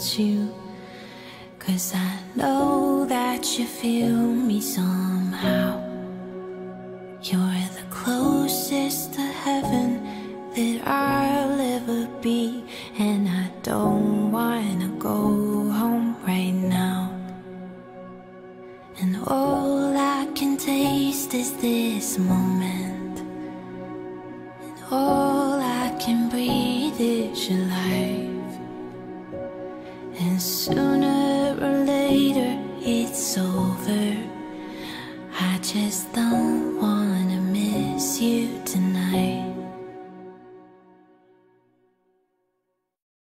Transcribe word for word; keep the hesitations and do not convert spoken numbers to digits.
about you. 'Cause I know that you feel me somehow. You're the closest to heaven that I'll ever be, and I don't wanna go home right now. And all I can taste is this moment, and all I can breathe is your life. And sooner or later it's over. I just